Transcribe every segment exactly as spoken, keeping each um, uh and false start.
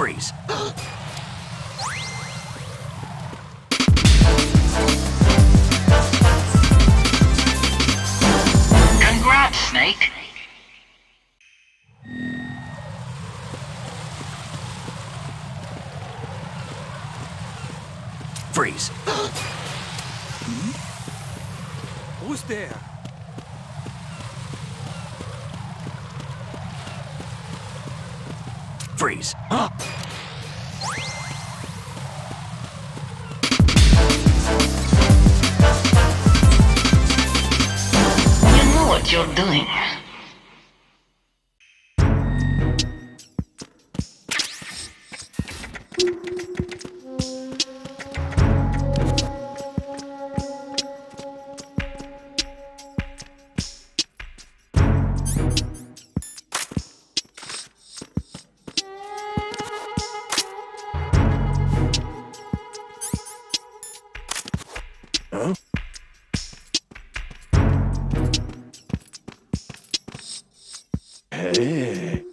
Freeze. Congrats, Snake. Freeze. Who's there? Freeze. You know what you're doing. Huh? Hey.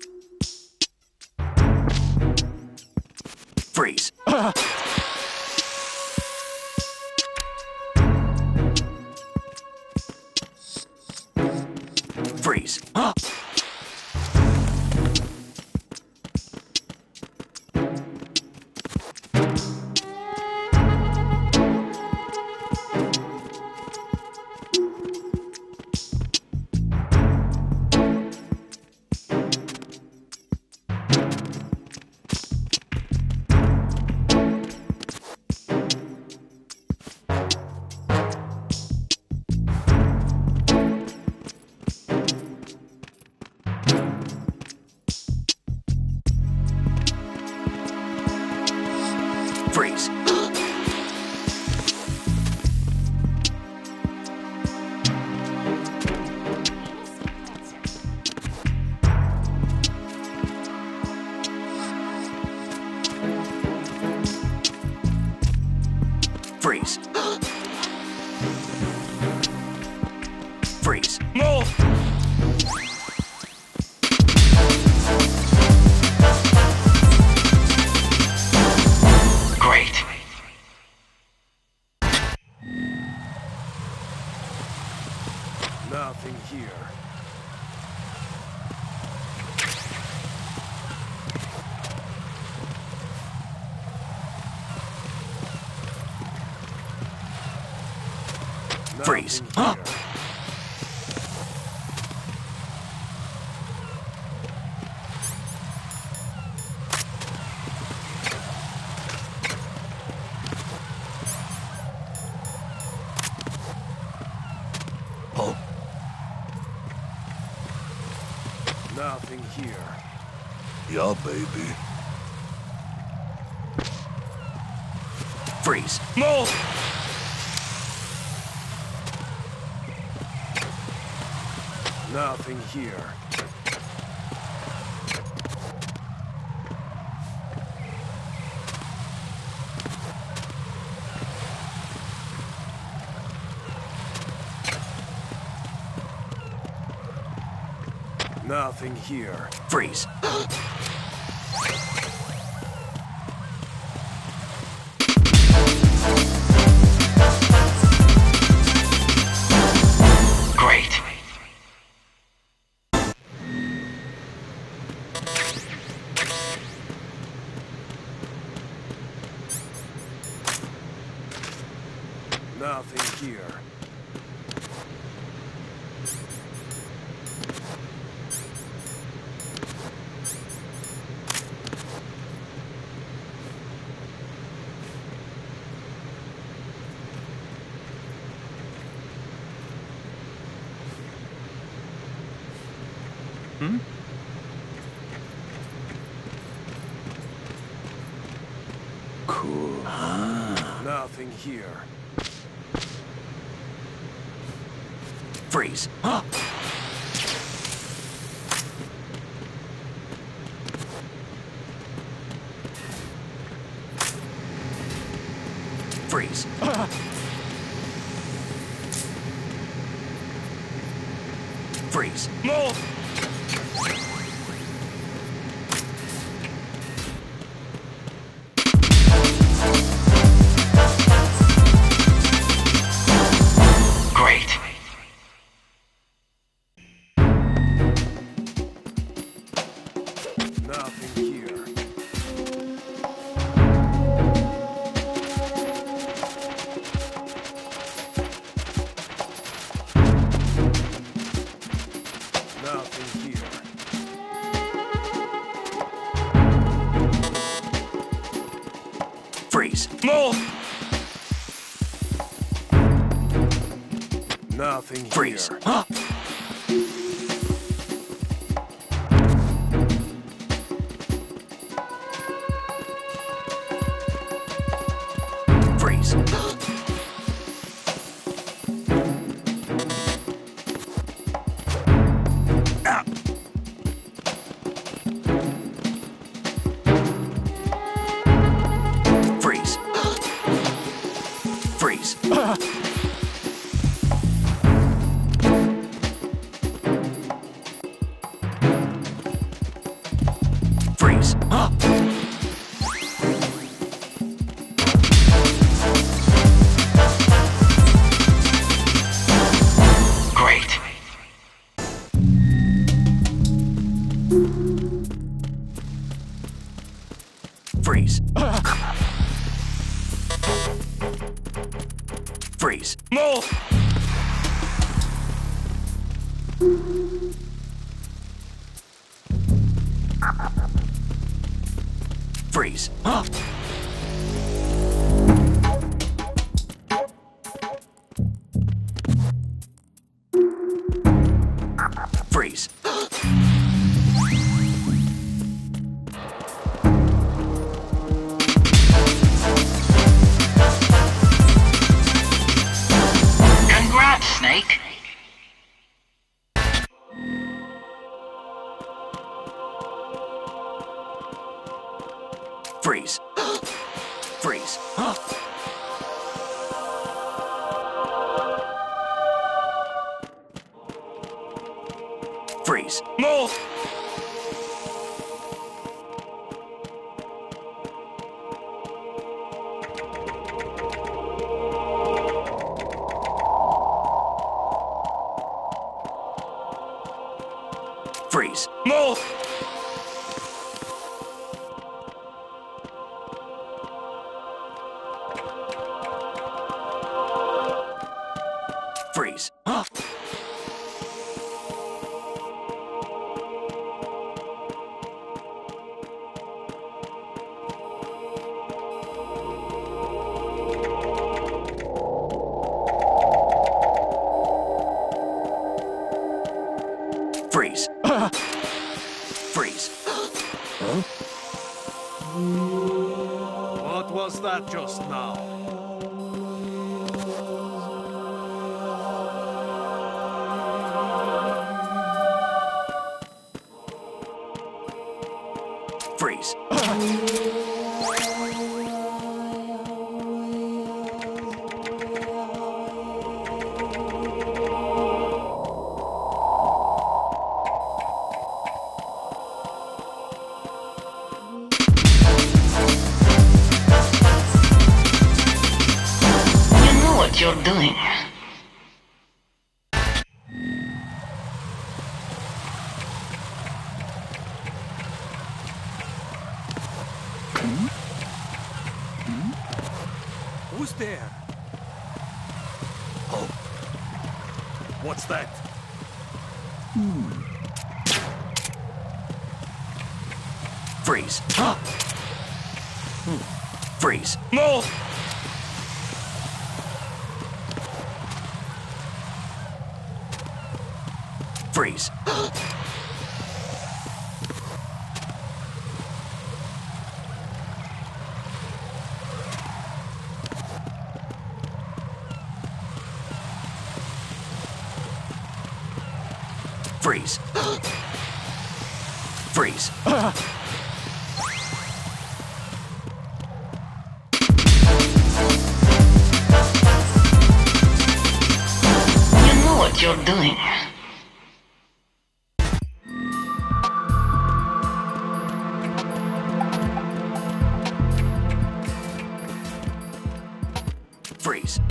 Freeze. Freeze. Freeze. Freeze. Freeze. Move! Great. Nothing here. Freeze. Nothing here. Oh. Nothing here. Yeah, baby. Freeze. Move! Nothing here. Nothing here. Freeze. Great. Nothing here. Hmm? Cool. Nothing here. Freeze. Freeze. Freeze. Move! Move! Nothing Freeze! here. Huh? Freeze! Ah. Freeze! Freeze! Freeze! Huh? Great. Freeze! Freeze! Move! Freeze! Huh? Freeze! Congrats, Snake. Freeze! Freeze! Huh? Freeze! Move! Freeze! Move! Freeze! Huh? Freeze! Freeze! What was that just now? Freeze! You know what you're doing. Who's there? Oh. What's that? Freeze! Huh? Freeze! Move! Freeze! Freeze! Freeze! You know what you're doing. Freeze!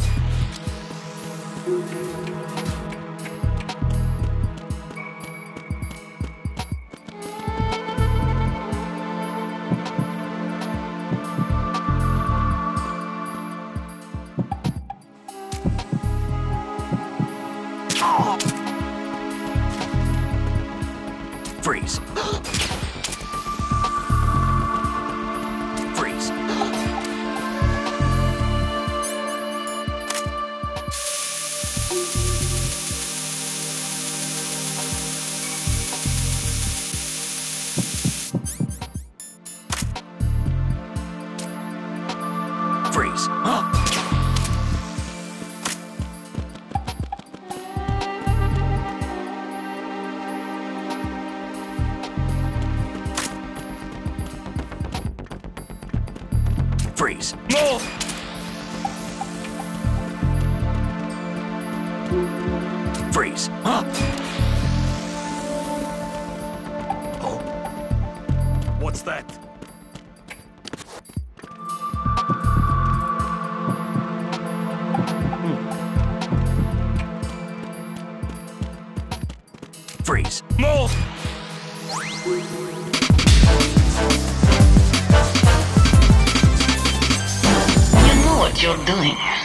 Freeze! Freeze! Freeze. Move! Freeze. Huh? Oh. What's that? Freeze. Move! You know what you're doing.